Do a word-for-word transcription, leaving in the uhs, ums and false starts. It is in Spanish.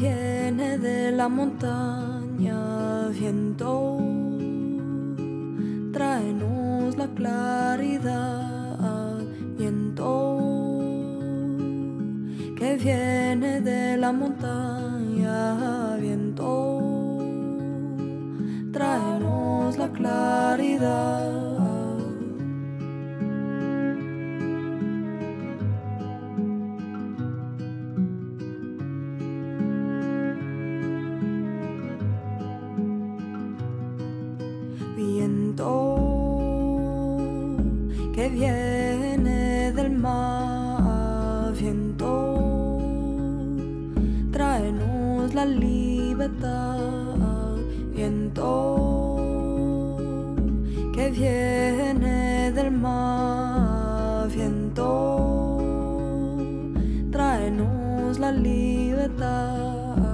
viene de la montaña, viento, tráenos la claridad, viento, que viene de la montaña, viento, tráenos la claridad. Viento que viene del mar, viento, tráenos la libertad, viento que viene del mar, viento, tráenos la libertad.